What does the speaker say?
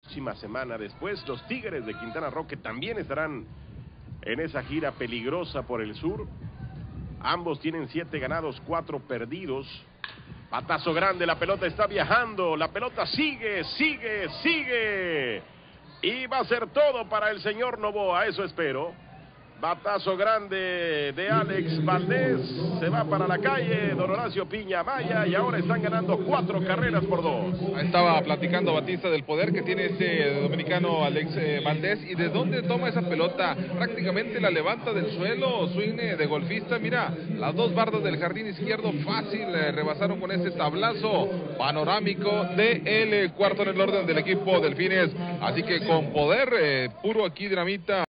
próxima semana. Después los Tigres de Quintana Roo, que también estarán en esa gira peligrosa por el sur. Ambos tienen 7 ganados, 4 perdidos. Batazo grande, la pelota está viajando, la pelota sigue. Y va a ser todo para el señor Novoa, eso espero. Batazo grande de Alex Valdés, se va para la calle, don Horacio Piña Maya, y ahora están ganando 4 carreras por 2. Estaba platicando Batista del poder que tiene este dominicano Alex Valdés, y de dónde toma esa pelota, prácticamente la levanta del suelo, swing de golfista. Mira, las 2 bardas del jardín izquierdo fácil rebasaron con ese tablazo panorámico de el cuarto en el orden del equipo Delfines, así que con poder puro aquí Dinamita.